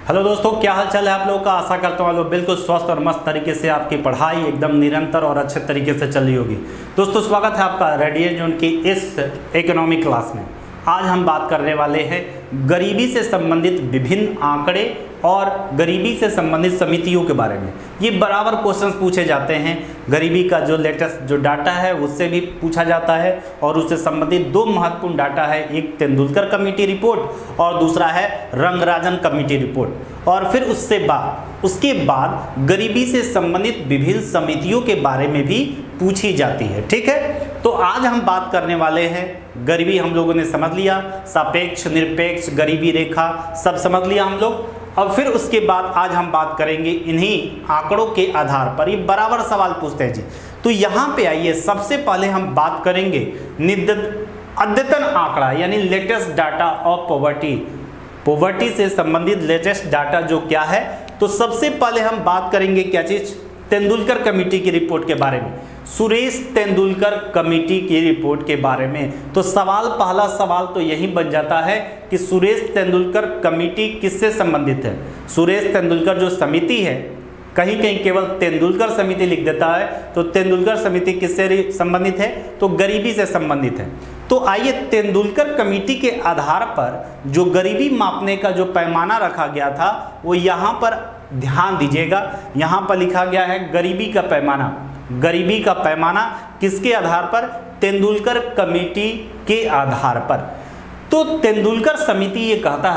Hello दोस्तों, क्या हाल चाल है आप लोगों का। आशा करता हूँ आप लोग बिल्कुल स्वस्थ और मस्त तरीके से आपकी पढ़ाई एकदम निरंतर और अच्छे तरीके से चल रही होगी। दोस्तों स्वागत है आपका रेडियो जोन की इस इकोनॉमिक क्लास में। आज हम बात करने वाले हैं गरीबी से संबंधित विभिन्न आंकड़े और गरीबी से संबंधित समितियों के बारे में। ये बराबर क्वेश्चंस पूछे जाते हैं। गरीबी का जो लेटेस्ट जो डाटा है उससे भी पूछा जाता है और उससे संबंधित दो महत्वपूर्ण डाटा है, एक तेंदुलकर कमेटी रिपोर्ट और दूसरा है रंगराजन कमेटी रिपोर्ट। और फिर उसके बाद गरीबी से संबंधित विभिन्न समितियों के बारे में भी पूछी जाती है। ठीक है, तो आज हम बात करने वाले हैं गरीबी। हम लोगों ने समझ लिया, सापेक्ष निरपेक्ष गरीबी रेखा सब समझ लिया हम लोग। और फिर उसके बाद आज हम बात करेंगे इन्हीं आंकड़ों के आधार पर। ये बराबर सवाल पूछते हैं जी। तो यहाँ पे आइए, सबसे पहले हम बात करेंगे अद्यतन आंकड़ा यानी लेटेस्ट डाटा ऑफ पॉवर्टी से संबंधित लेटेस्ट डाटा जो क्या है। तो सबसे पहले हम बात करेंगे क्या चीज, तेंदुलकर कमेटी की रिपोर्ट के बारे में, सुरेश तेंदुलकर कमेटी की रिपोर्ट के बारे में। तो पहला सवाल तो यही बन जाता है कि सुरेश तेंदुलकर कमेटी किससे संबंधित है। सुरेश तेंदुलकर जो समिति है, कहीं कहीं केवल तेंदुलकर समिति लिख देता है, तो तेंदुलकर समिति किससे संबंधित है, तो गरीबी से संबंधित है। तो आइए, तेंदुलकर कमेटी के आधार पर जो गरीबी मापने का जो पैमाना रखा गया था वो यहाँ पर ध्यान दीजिएगा। यहाँ पर लिखा गया है गरीबी का पैमाना। गरीबी का पैमाना किसके आधार पर, तेंदुलकर कमेटी के आधार पर। तो तेंदुलकर समिति ये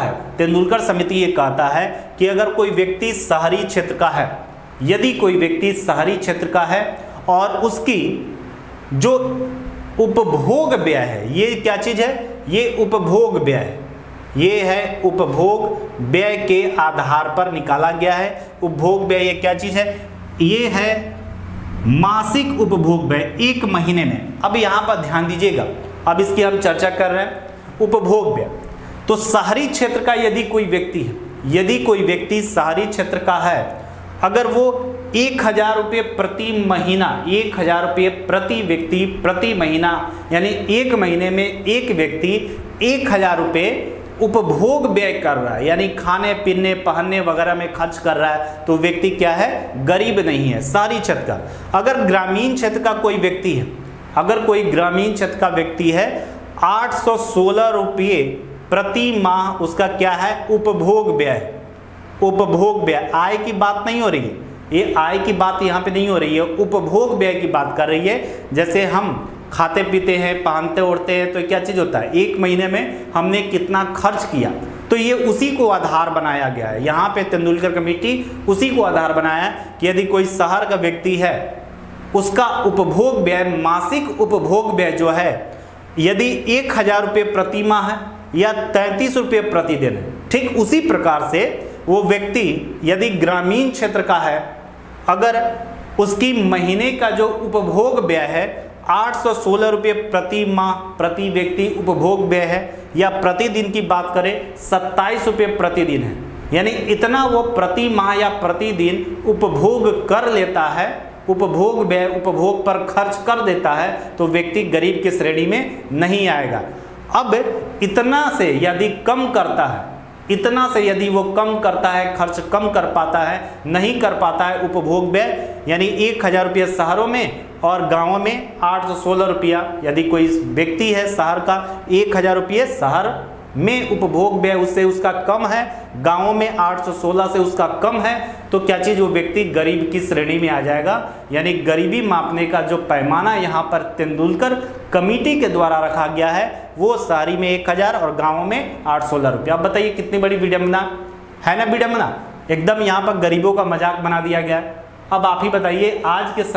कहता है कि अगर कोई व्यक्ति शहरी क्षेत्र का है, यदि कोई व्यक्ति शहरी क्षेत्र का है और उसकी जो उपभोग व्यय है, ये क्या चीज है, ये उपभोग व्यय है, ये है उपभोग व्यय के आधार पर निकाला गया है। उपभोग व्यय ये क्या चीज है, ये है मासिक उपभोग व्यय एक महीने में। अब यहाँ पर ध्यान दीजिएगा, अब इसकी हम चर्चा कर रहे हैं उपभोग व्यय। तो शहरी क्षेत्र का यदि कोई व्यक्ति है, यदि कोई व्यक्ति शहरी क्षेत्र का है, अगर वो 1000 रुपये प्रति महीना, 1000 रुपये प्रति व्यक्ति प्रति महीना, यानी एक महीने में एक व्यक्ति 1000 रुपये उपभोग व्यय कर रहा है, यानी खाने पीने पहनने वगैरह में खर्च कर रहा है, तो व्यक्ति क्या है, गरीब नहीं है शहरी क्षेत्र का। अगर ग्रामीण क्षेत्र का कोई व्यक्ति है, अगर कोई ग्रामीण क्षेत्र का व्यक्ति है, 816 रुपये प्रति माह उसका क्या है, उपभोग व्यय। उपभोग व्यय, आय की बात नहीं हो रही है, ये आय की बात यहाँ पे नहीं हो रही है, उपभोग व्यय की बात कर रही है। जैसे हम खाते पीते हैं, पहनते ओढ़ते हैं, तो क्या चीज़ होता है, एक महीने में हमने कितना खर्च किया, तो ये उसी को आधार बनाया गया है। यहाँ पे तेंदुलकर कमेटी उसी को आधार बनाया कि यदि कोई शहर का व्यक्ति है, उसका उपभोग व्यय, मासिक उपभोग व्यय जो है, यदि 1000 रुपये प्रति माह है या 33 रुपये प्रतिदिन है, ठीक उसी प्रकार से वो व्यक्ति यदि ग्रामीण क्षेत्र का है, अगर उसकी महीने का जो उपभोग व्यय है 816 रुपये प्रति माह प्रति व्यक्ति उपभोग व्यय है, या प्रतिदिन की बात करें 27 रुपये प्रतिदिन है, यानी इतना वो प्रति माह या प्रतिदिन उपभोग कर लेता है, उपभोग व्यय उपभोग पर खर्च कर देता है, तो व्यक्ति गरीब की श्रेणी में नहीं आएगा। अब इतना से यदि कम करता है, इतना से यदि वो कम करता है, खर्च कम कर पाता है, नहीं कर पाता है उपभोग व्यय, यानी 1000 रुपये शहरों में और गाँव में 816 रुपया, यदि कोई व्यक्ति है शहर का, 1000 रुपये शहर में उपभोग व्यय उससे उसका कम है, गाँव में 816 से उसका कम है, तो क्या चीज़, वो व्यक्ति गरीब की श्रेणी में आ जाएगा। यानी गरीबी मापने का जो पैमाना यहाँ पर तेंदुलकर कमेटी के द्वारा रखा गया है, वो शहरी में 1000 और गाँव में 816 रुपया। अब बताइए कितनी बड़ी विडम्बना है ना, विडम्बना एकदम, यहाँ पर गरीबों का मजाक बना दिया गया है। अब आप ही बताइए, आज के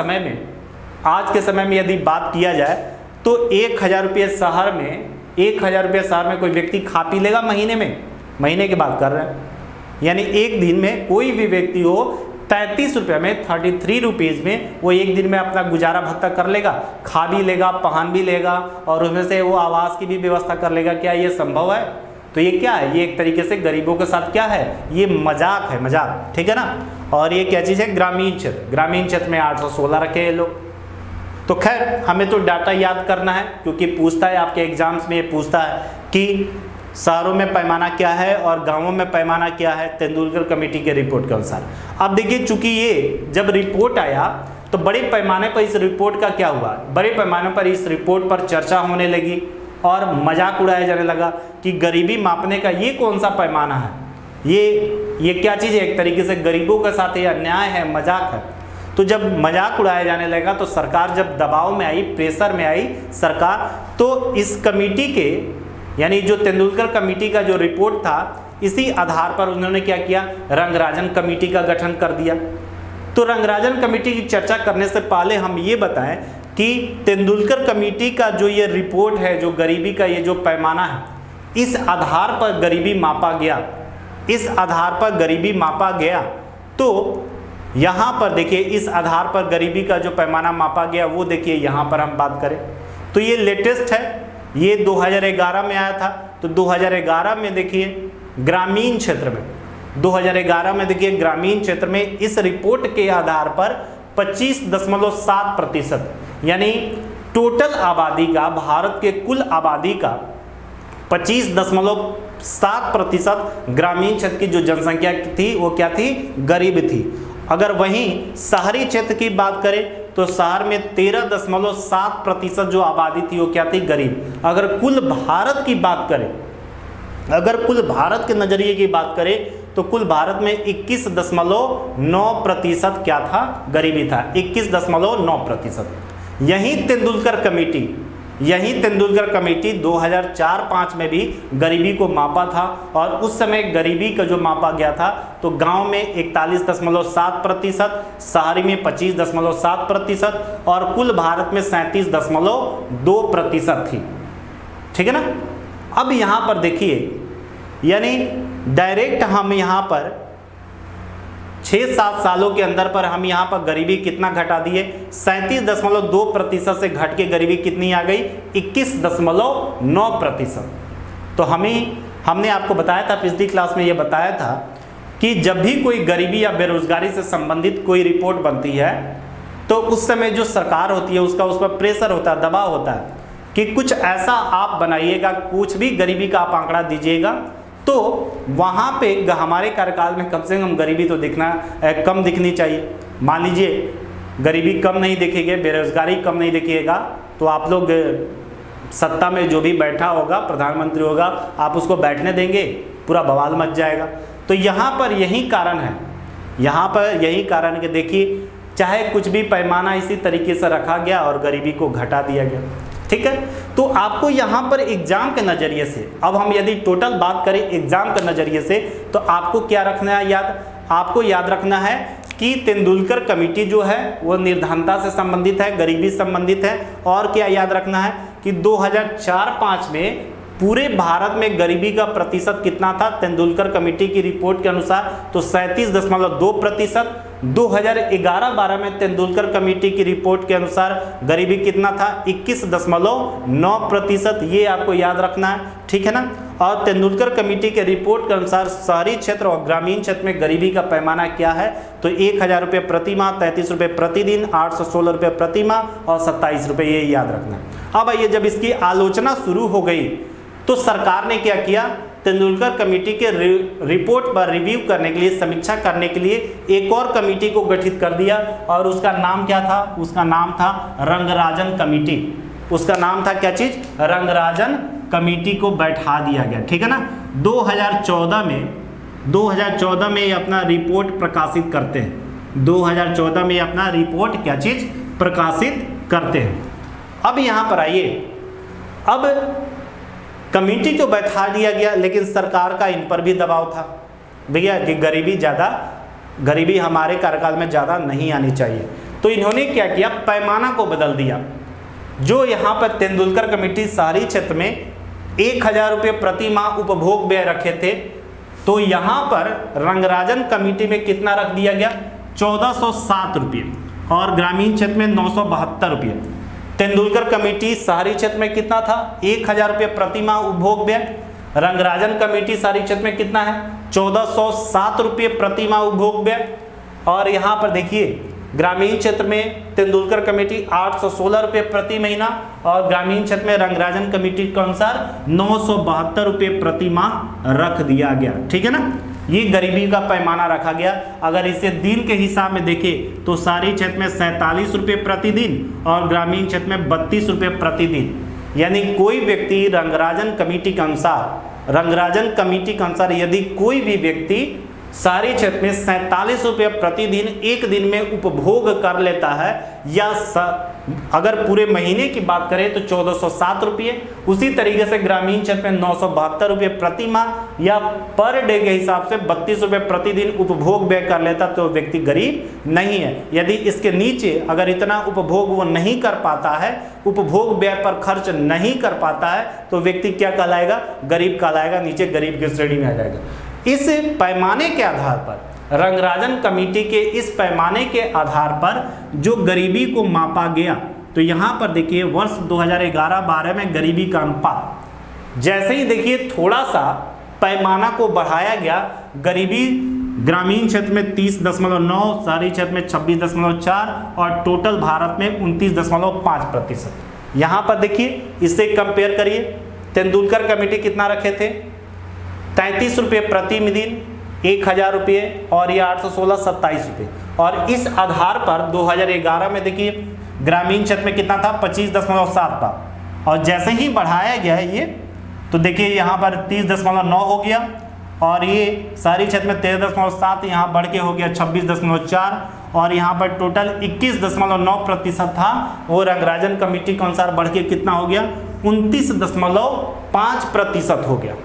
समय में यदि बात किया जाए तो 1000 रुपये शहर में, 1000 रुपये शहर में कोई व्यक्ति खा पी लेगा महीने की बात कर रहे हैं, यानी एक दिन में कोई भी व्यक्ति हो 33 रुपये में, 33 रुपीज़ में वो एक दिन में अपना गुजारा भत्ता कर लेगा, खा भी लेगा, पहन भी लेगा और उसमें से वो आवास की भी व्यवस्था कर लेगा। क्या ये संभव है? तो ये क्या है, ये एक तरीके से गरीबों के साथ क्या है, ये मजाक है, मजाक, ठीक है ना। और ये क्या चीज़ है, ग्रामीण क्षेत्र में 816 रखे हैं लोग। तो खैर हमें तो डाटा याद करना है, क्योंकि पूछता है आपके एग्जाम्स में, ये पूछता है कि शहरों में पैमाना क्या है और गांवों में पैमाना क्या है तेंदुलकर कमेटी के रिपोर्ट के अनुसार। अब देखिए, चूंकि ये जब रिपोर्ट आया तो बड़े पैमाने पर इस रिपोर्ट का क्या हुआ, बड़े पैमाने पर इस रिपोर्ट पर चर्चा होने लगी और मजाक उड़ाया जाने लगा कि गरीबी मापने का ये कौन सा पैमाना है, ये क्या चीज़ है, एक तरीके से गरीबों के साथ ये अन्याय है, मजाक है। तो जब मजाक उड़ाया जाने लगा तो सरकार जब दबाव में आई, प्रेशर में आई सरकार, तो इस कमेटी के यानी जो तेंदुलकर कमेटी का जो रिपोर्ट था, इसी आधार पर उन्होंने क्या किया, रंगराजन कमेटी का गठन कर दिया। तो रंगराजन कमेटी की चर्चा करने से पहले हम ये बताएं कि तेंदुलकर कमेटी का जो ये रिपोर्ट है, जो गरीबी का ये जो पैमाना है, इस आधार पर गरीबी मापा गया, इस आधार पर गरीबी मापा गया। तो यहाँ पर देखिए, इस आधार पर गरीबी का जो पैमाना मापा गया वो देखिए, यहाँ पर हम बात करें तो ये लेटेस्ट है, ये 2011 में आया था। तो 2011 में देखिए ग्रामीण क्षेत्र में, 2011 में देखिए ग्रामीण क्षेत्र में इस रिपोर्ट के आधार पर 25.7% यानी टोटल आबादी का, भारत के कुल आबादी का 25.7% ग्रामीण क्षेत्र की जो जनसंख्या थी वो क्या थी, गरीब थी। अगर वहीं शहरी क्षेत्र की बात करें तो शहर में 13.7% जो आबादी थी वो क्या थी, गरीब। अगर कुल भारत की बात करें, अगर कुल भारत के नजरिए की बात करें तो कुल भारत में 21.9% क्या था, गरीबी था, 21.9%। यही तेंदुलकर कमेटी 2004-05 में भी गरीबी को मापा था और उस समय गरीबी का जो मापा गया था तो गांव में 41.7%, शहरी में 25.7% और कुल भारत में 37.2% थी। ठीक है ना। अब यहाँ पर देखिए, यानी डायरेक्ट हम यहाँ पर 6-7 सालों के अंदर पर हम यहाँ पर गरीबी कितना घटा दिए, 37.2% से घट के गरीबी कितनी आ गई, 21.9%। तो हमने आपको बताया था, पिछली क्लास में ये बताया था कि जब भी कोई गरीबी या बेरोजगारी से संबंधित कोई रिपोर्ट बनती है तो उस समय जो सरकार होती है उसका उस पर प्रेशर होता है, दबाव होता है कि कुछ ऐसा आप बनाइएगा, कुछ भी गरीबी का आप आंकड़ा दीजिएगा तो वहाँ पे हमारे कार्यकाल में कम से कम गरीबी तो कम दिखनी चाहिए। मान लीजिए गरीबी कम नहीं दिखेगी, बेरोजगारी कम नहीं दिखेगा तो आप लोग सत्ता में जो भी बैठा होगा, प्रधानमंत्री होगा, आप उसको बैठने देंगे, पूरा बवाल मच जाएगा। तो यहाँ पर यही कारण है, यहाँ पर यही कारण है कि देखिए चाहे कुछ भी पैमाना इसी तरीके से रखा गया और गरीबी को घटा दिया गया। ठीक है। तो आपको यहाँ पर एग्जाम के नज़रिए से, अब हम यदि टोटल बात करें एग्जाम के नज़रिए से, तो आपको क्या रखना है याद, आपको याद रखना है कि तेंदुलकर कमेटी जो है वो निर्धनता से संबंधित है, गरीबी संबंधित है। और क्या याद रखना है कि 2004-05 में पूरे भारत में गरीबी का प्रतिशत कितना था, तेंदुलकर कमेटी की रिपोर्ट के अनुसार तो 37.2%। 2011-12 में तेंदुलकर कमेटी की रिपोर्ट के अनुसार गरीबी कितना था, 21.9%। ये आपको याद रखना है। ठीक है ना। और तेंदुलकर कमेटी के रिपोर्ट के अनुसार शहरी क्षेत्र और ग्रामीण क्षेत्र में गरीबी का पैमाना क्या है, तो 1000 रुपये प्रति माह, 33 रुपये प्रतिदिन, 816 रुपये प्रति माह और 27 रुपये, ये याद रखना है। अब आइए, जब इसकी आलोचना शुरू हो गई तो सरकार ने क्या किया, तेंदुलकर कमेटी के रिपोर्ट पर रिव्यू करने के लिए, समीक्षा करने के लिए एक और कमेटी को गठित कर दिया और उसका नाम क्या था, उसका नाम था रंगराजन कमेटी। उसका नाम था क्या चीज, रंगराजन कमेटी को बैठा दिया गया। ठीक है ना। 2014 में ये अपना रिपोर्ट प्रकाशित करते हैं। 2014 में अपना रिपोर्ट क्या चीज प्रकाशित करते हैं। अब यहाँ पर आइए, अब कमेटी को बैठा दिया गया लेकिन सरकार का इन पर भी दबाव था भैया कि गरीबी हमारे कार्यकाल में ज़्यादा नहीं आनी चाहिए। तो इन्होंने क्या किया, पैमाना को बदल दिया। जो यहाँ पर तेंदुलकर कमेटी शहरी क्षेत्र में 1000 रुपये प्रति माह उपभोग व्यय रखे थे, तो यहाँ पर रंगराजन कमेटी में कितना रख दिया गया, 1407 रुपये और ग्रामीण क्षेत्र में 972 रुपये। तेंदुलकर कमेटी शहरी क्षेत्र में कितना था, 1000 रुपये प्रति माह उपभोग व्यय। रंगराजन कमेटी शहरी क्षेत्र में कितना है, 1407 रुपये प्रति माह उपभोग व्यय। और यहाँ पर देखिए ग्रामीण क्षेत्र में तेंदुलकर कमेटी 816 रुपये प्रति महीना और ग्रामीण क्षेत्र में रंगराजन कमेटी के अनुसार 972 रुपये प्रति माह रख दिया गया। ठीक है ना, ये गरीबी का पैमाना रखा गया। अगर इसे दिन के हिसाब में देखें तो शहरी क्षेत्र में 47 रुपये प्रतिदिन और ग्रामीण क्षेत्र में 32 रुपये प्रतिदिन। यानी कोई व्यक्ति रंगराजन कमेटी के अनुसार यदि कोई भी व्यक्ति शहरी क्षेत्र में 47 रुपये प्रतिदिन एक दिन में उपभोग कर लेता है, या अगर पूरे महीने की बात करें तो 1407 रुपये, उसी तरीके से ग्रामीण क्षेत्र में 972 रुपये प्रति माह या पर डे के हिसाब से 32 रुपये प्रतिदिन उपभोग व्यय कर लेता तो व्यक्ति गरीब नहीं है। यदि इसके नीचे अगर इतना उपभोग वो नहीं कर पाता है, उपभोग व्यय पर खर्च नहीं कर पाता है, तो व्यक्ति क्या कहलाएगा? गरीब कहलाएगा, नीचे गरीब की श्रेणी में आ जाएगा। इस पैमाने के आधार पर, रंगराजन कमेटी के इस पैमाने के आधार पर जो गरीबी को मापा गया, तो यहाँ पर देखिए वर्ष 2011-12 में गरीबी का अनुपात जैसे ही देखिए थोड़ा सा पैमाना को बढ़ाया गया, गरीबी ग्रामीण क्षेत्र में 30.9, शहरी क्षेत्र में 26.4 और टोटल भारत में 29.5%। यहाँ पर देखिए, इससे कंपेयर करिए, तेंदुलकर कमेटी कितना रखे थे? 33 रुपये प्रति दिन, 1000 रुपये, और ये 816 27 रुपये। और इस आधार पर 2011 में देखिए ग्रामीण क्षेत्र में कितना था? 25.7 था, और जैसे ही बढ़ाया गया है ये, तो देखिए यहाँ पर 30.9 हो गया, और ये शहरी क्षेत्र में 13.7, यहाँ बढ़ के हो गया 26.4, और यहाँ पर टोटल 21.9% था, वो रंगराजन कमेटी के अनुसार बढ़ के कितना हो गया? 29.5% हो गया,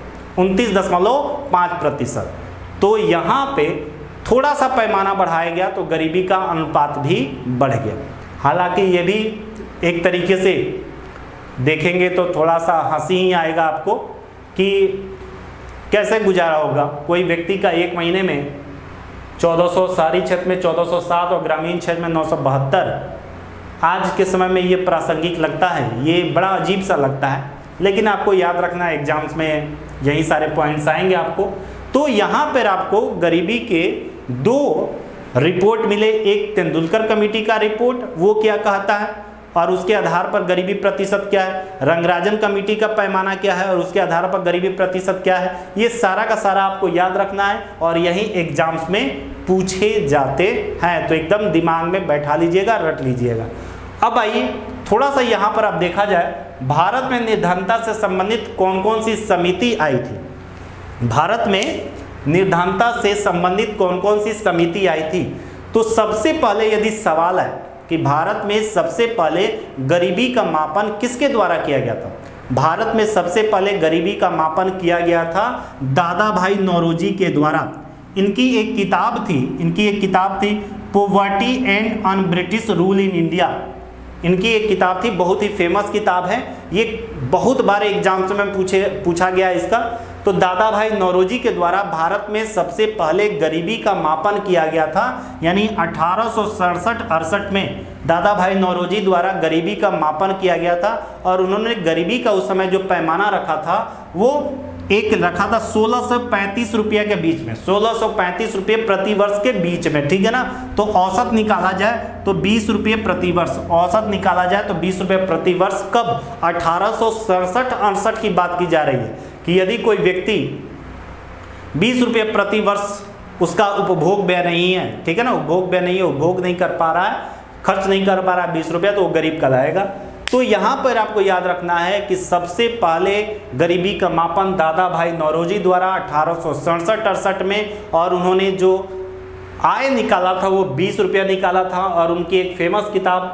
29.5%। तो यहाँ पे थोड़ा सा पैमाना बढ़ाया गया तो गरीबी का अनुपात भी बढ़ गया। हालांकि ये भी एक तरीके से देखेंगे तो थोड़ा सा हंसी ही आएगा आपको कि कैसे गुजारा होगा। कोई व्यक्ति का एक महीने में 1400, शहरी क्षेत्र में 1407 और ग्रामीण क्षेत्र में 972, आज के समय में ये प्रासंगिक लगता है, ये बड़ा अजीब सा लगता है, लेकिन आपको याद रखना है, एग्जाम्स में यही सारे पॉइंट्स आएंगे आपको। तो यहाँ पर आपको गरीबी के 2 रिपोर्ट मिले, एक तेंदुलकर कमेटी का रिपोर्ट, वो क्या कहता है और उसके आधार पर गरीबी प्रतिशत क्या है, रंगराजन कमेटी का पैमाना क्या है और उसके आधार पर गरीबी प्रतिशत क्या है, ये सारा का सारा आपको याद रखना है और यही एग्जाम्स में पूछे जाते हैं। तो एकदम दिमाग में बैठा लीजिएगा, रट लीजिएगा। अब आइए थोड़ा सा यहाँ पर अब देखा जाए, भारत में निर्धनता से संबंधित कौन कौन सी समिति आई थी। भारत में निर्धनता से संबंधित कौन कौन सी समिति आई थी। तो सबसे पहले यदि सवाल है कि भारत में सबसे पहले गरीबी का मापन किसके द्वारा किया गया था, भारत में सबसे पहले गरीबी का मापन किया गया था दादा भाई नौरोजी के द्वारा। इनकी एक किताब थी poverty and un British rule in India. इनकी एक किताब थी, बहुत ही फेमस किताब है, ये बहुत बार एग्जाम्स में पूछा गया इसका। तो दादा भाई नौरोजी के द्वारा भारत में सबसे पहले गरीबी का मापन किया गया था, यानी 1867-68 में दादा भाई नौरोजी द्वारा गरीबी का मापन किया गया था। और उन्होंने गरीबी का उस समय जो पैमाना रखा था वो एक रखा था 1635 रुपये के बीच में, 1635 रुपये प्रति वर्ष के बीच में, ठीक है ना। तो औसत निकाला जाए तो 20 रुपये प्रति वर्ष, औसत निकाला जाए तो 20 रुपये प्रति वर्ष। कब? 1867-68 की बात की जा रही है कि यदि कोई व्यक्ति 20 रुपये प्रति वर्ष उसका उपभोग व्यय नहीं है, ठीक है ना, उपभोग व्यय नहीं है, उपभोग नहीं कर पा रहा है, खर्च नहीं कर पा रहा है 20 रुपया, तो वो गरीब कहलाएगा। तो यहाँ पर आपको याद रखना है कि सबसे पहले गरीबी का मापन दादा भाई नौरोजी द्वारा 1867-68 में, और उन्होंने जो आय निकाला था वो 20 रुपया निकाला था। और उनकी एक फेमस किताब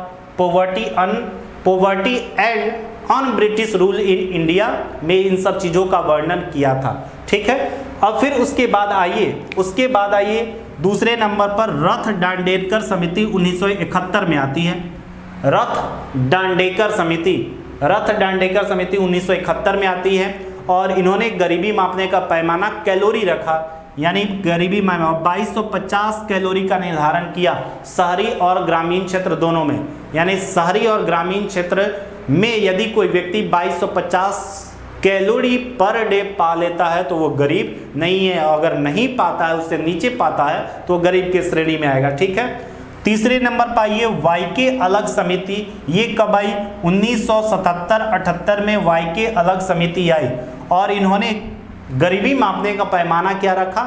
poverty and un British rule in India में इन सब चीज़ों का वर्णन किया था, ठीक है। अब फिर उसके बाद आइए दूसरे नंबर पर रथ डांडेकर समिति 1971 में आती है। रथ डांडेकर समिति 1971 में आती है, और इन्होंने गरीबी मापने का पैमाना कैलोरी रखा, यानी गरीबी 2250 कैलोरी का निर्धारण किया शहरी और ग्रामीण क्षेत्र दोनों में। यानी शहरी और ग्रामीण क्षेत्र में यदि कोई व्यक्ति 2250 कैलोरी पर डे पा लेता है तो वो गरीब नहीं है, अगर नहीं पाता है, उससे नीचे पाता है तो गरीब के श्रेणी में आएगा, ठीक है। तीसरे नंबर पर आइए वाईके अलग समिति। ये कब आई? 1977-78 में वाईके अलग समिति आई और इन्होंने गरीबी मापने का पैमाना क्या रखा?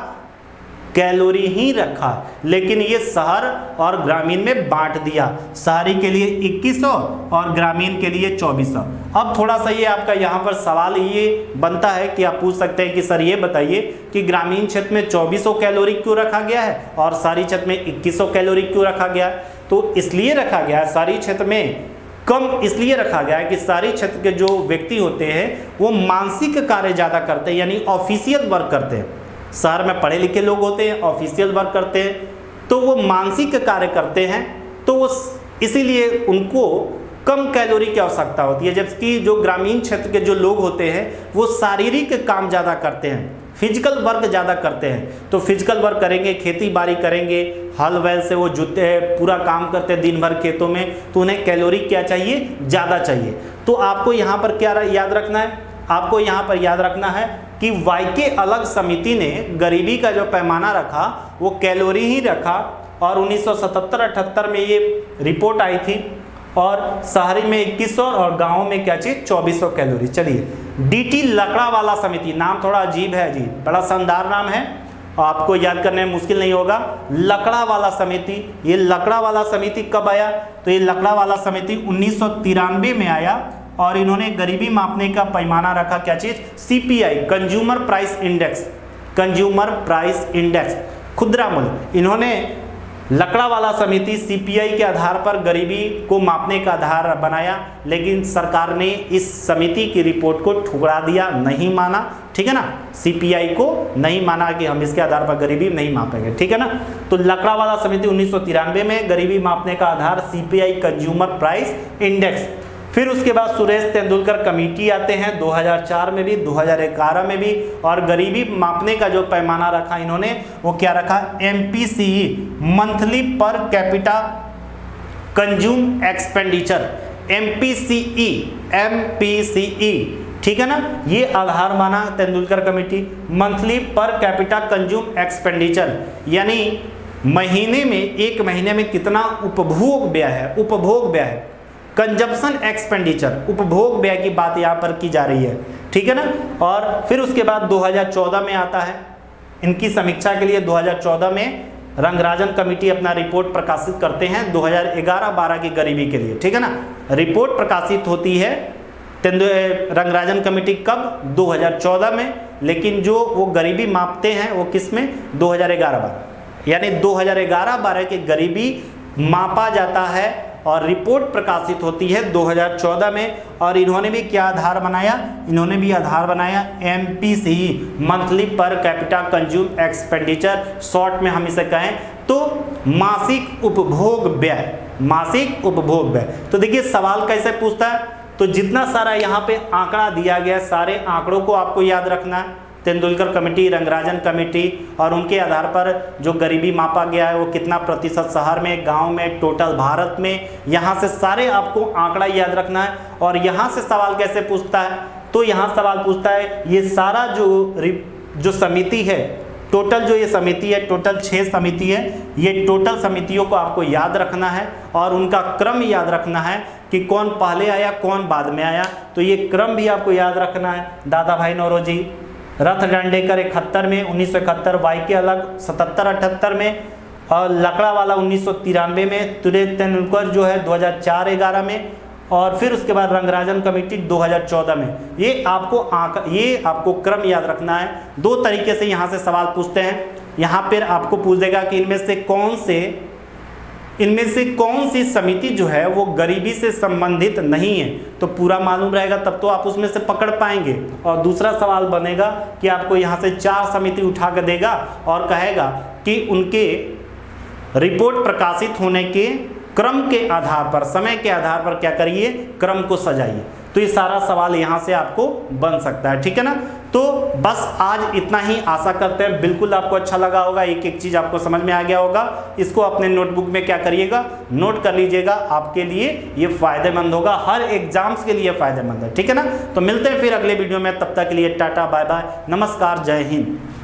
कैलोरी ही रखा, लेकिन ये शहर और ग्रामीण में बांट दिया। शहरी के लिए 2100 और ग्रामीण के लिए 2400। अब थोड़ा सा ये आपका यहाँ पर सवाल ये बनता है कि आप पूछ सकते हैं कि सर ये बताइए कि ग्रामीण क्षेत्र में 2400 कैलोरी क्यों रखा गया है और शहरी क्षेत्र में 2100 कैलोरी क्यों रखा गया है? तो इसलिए रखा गया है, शहरी क्षेत्र में कम इसलिए रखा गया है कि शहरी क्षेत्र के जो व्यक्ति होते हैं वो मानसिक कार्य ज़्यादा करते हैं, यानी ऑफिशियल वर्क करते हैं। शहर में पढ़े लिखे लोग होते हैं, ऑफिशियल वर्क करते हैं, तो वो मानसिक कार्य करते हैं, तो वो इसीलिए उनको कम कैलोरी की आवश्यकता होती है। जबकि जो ग्रामीण क्षेत्र के जो लोग होते हैं वो शारीरिक काम ज़्यादा करते हैं, फिजिकल वर्क ज़्यादा करते हैं। तो फिजिकल वर्क करेंगे, खेती बाड़ी करेंगे, हल वैल से वो जुते पूरा काम करते हैं दिन भर खेतों में, तो उन्हें कैलोरी क्या चाहिए? ज़्यादा चाहिए। तो आपको यहाँ पर क्या याद रखना है? आपको यहाँ पर याद रखना है कि वाईके अलग समिति ने गरीबी का जो पैमाना रखा वो कैलोरी ही रखा और 1977-78 में ये रिपोर्ट आई थी और शहरी में 2100 और गाँव में क्या चीज़? 2400 कैलोरी। चलिए, डीटी लकड़ावाला समिति, नाम थोड़ा अजीब है जी, बड़ा शानदार नाम है, आपको याद करने में मुश्किल नहीं होगा। लकड़ावाला समिति, ये लकड़ावाला समिति कब आया? तो ये लकड़ावाला समिति 1993 में आया और इन्होंने गरीबी मापने का पैमाना रखा, क्या चीज़? CPI, consumer price index. Consumer price index, खुदरा मूल्य। इन्होंने लकड़ावाला समिति सीपीआई के आधार पर गरीबी को मापने का आधार बनाया, लेकिन सरकार ने इस समिति की रिपोर्ट को ठुकरा दिया, नहीं माना, ठीक है ना। सीपीआई को नहीं माना कि हम इसके आधार पर गरीबी नहीं मापेंगे, ठीक है ना। तो लकड़ावाला समिति 1993 में गरीबी मापने का आधार सीपीआई, कंज्यूमर प्राइस इंडेक्स। फिर उसके बाद सुरेश तेंदुलकर कमेटी आते हैं 2004 में भी, 2011 में भी, और गरीबी मापने का जो पैमाना रखा इन्होंने वो क्या रखा? MPCE, monthly per capita consume expenditure. MPCE, ठीक है ना, ये आधार माना Tendulkar committee. Monthly per capita consume expenditure, यानी महीने में, एक महीने में कितना उपभोग व्यय है, उपभोग व्यय है, कंजप्शन एक्सपेंडिचर, उपभोग व्यय की बात यहाँ पर की जा रही है, ठीक है ना। और फिर उसके बाद 2014 में आता है, इनकी समीक्षा के लिए 2014 में रंगराजन कमेटी अपना रिपोर्ट प्रकाशित करते हैं 2011-12 की गरीबी के लिए, ठीक है ना। रिपोर्ट प्रकाशित होती है रंगराजन कमेटी कब? 2014 में, लेकिन जो वो गरीबी मापते हैं वो किस में? 2011-12, यानी 2011-12 की गरीबी मापा जाता है और रिपोर्ट प्रकाशित होती है 2014 में। और इन्होंने भी क्या आधार बनाया? इन्होंने भी आधार बनाया MPCE, monthly per capita consume expenditure, short में हम इसे कहें तो मासिक उपभोग व्यय, मासिक उपभोग व्यय। तो देखिए सवाल कैसे पूछता है, तो जितना सारा यहाँ पे आंकड़ा दिया गया, सारे आंकड़ों को आपको याद रखना है। तेंदुलकर कमेटी, रंगराजन कमेटी, और उनके आधार पर जो गरीबी मापा गया है वो कितना प्रतिशत शहर में, गांव में, टोटल भारत में, यहाँ से सारे आपको आंकड़ा याद रखना है। और यहाँ से सवाल कैसे पूछता है? तो यहाँ सवाल पूछता है ये सारा जो समिति है, टोटल जो ये समिति है, टोटल 6 समिति है, ये टोटल समितियों को आपको याद रखना है और उनका क्रम याद रखना है कि कौन पहले आया कौन बाद में आया। तो ये क्रम भी आपको याद रखना है। दादा भाई नौरोजी, रथ डांडेकर 71 में, 1971, वाईके अलग 77-78 में, और लकड़ावाला 1993 में, सुरेश तेंदुलकर जो है 2004-11 में, और फिर उसके बाद रंगराजन कमेटी 2014 में। ये आपको क्रम याद रखना है। 2 तरीके से यहाँ से सवाल पूछते हैं। यहाँ पर आपको पूछ देगा कि इनमें से कौन सी समिति जो है वो गरीबी से संबंधित नहीं है, तो पूरा मालूम रहेगा तब तो आप उसमें से पकड़ पाएंगे। और दूसरा सवाल बनेगा कि आपको यहाँ से 4 समिति उठा कर देगा और कहेगा कि उनके रिपोर्ट प्रकाशित होने के क्रम के आधार पर, समय के आधार पर क्या करिए, क्रम को सजाइए। तो ये सारा सवाल यहाँ से आपको बन सकता है, ठीक है ना। तो बस आज इतना ही, आशा करते हैं बिल्कुल आपको अच्छा लगा होगा, एक एक चीज़ आपको समझ में आ गया होगा। इसको अपने नोटबुक में क्या करिएगा, नोट कर लीजिएगा, आपके लिए ये फायदेमंद होगा, हर एग्जाम्स के लिए फायदेमंद है, ठीक है ना। तो मिलते हैं फिर अगले वीडियो में, तब तक के लिए टाटा बाय बाय, नमस्कार, जय हिंद।